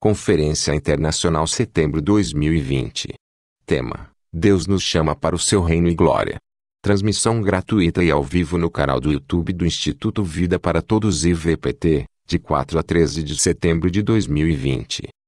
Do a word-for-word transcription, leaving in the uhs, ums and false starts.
Conferência Internacional Setembro dois mil e vinte. Tema: Deus nos chama para o seu reino e glória. Transmissão gratuita e ao vivo no canal do YouTube do Instituto Vida para Todos I V P T, de quatro a treze de setembro de dois mil e vinte.